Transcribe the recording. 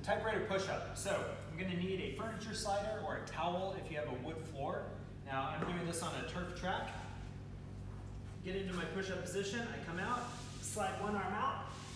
Typewriter push up. So I'm going to need a furniture slider or a towel if you have a wood floor. Now I'm doing this on a turf track. Get into my push up position, I come out, slide one arm out,